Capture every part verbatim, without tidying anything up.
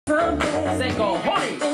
先行ホリー。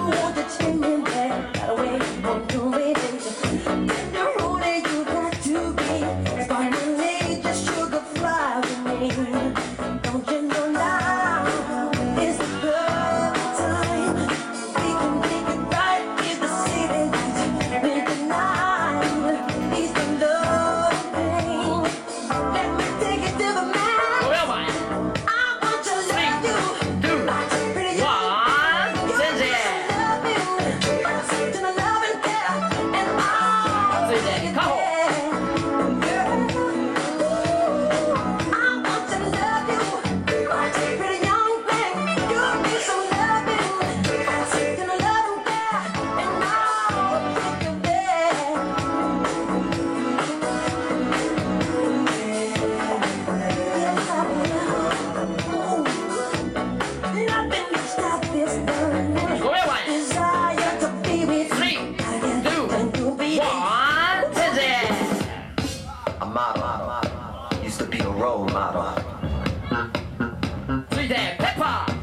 続いてペッパー。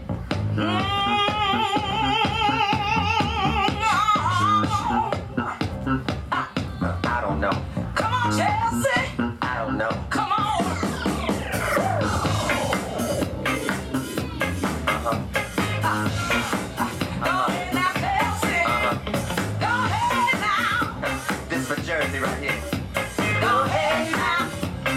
I don't know. Come on, Chelsea. I don't know. Come on. Go ahead now, Chelsea. Go ahead now. This for Jersey right here. Go ahead now.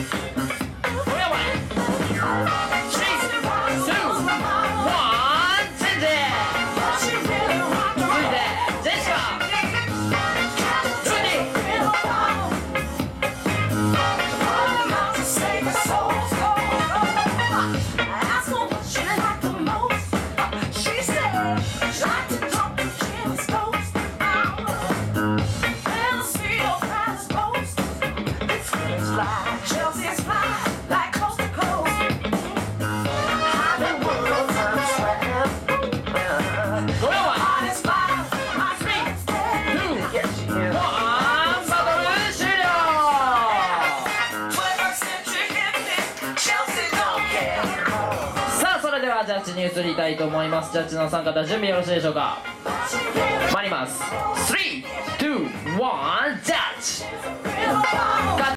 ではジャッジに移りたいと思います。ジャッジの参加準備よろしいでしょうか。参ります。スリー、ツー、ワン、ジャッジ。